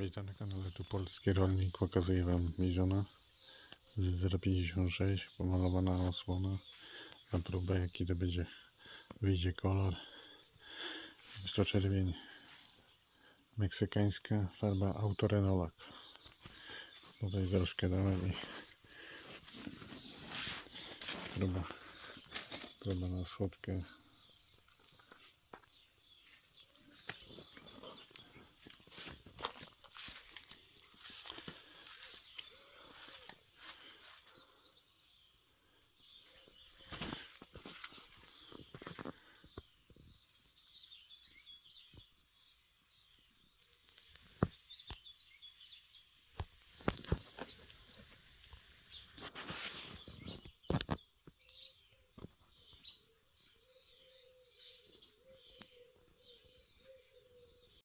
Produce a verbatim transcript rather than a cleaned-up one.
Witam na kanale Tu Polski Rolnik. Pokazuję Wam miziona z zero pięćdziesiąt sześć, pomalowana osłona na próbę, jaki to będzie, wyjdzie kolor. Jest to czerwień meksykańska, farba Autorenolak. Tutaj troszkę dałem i próba, próba na słodkę.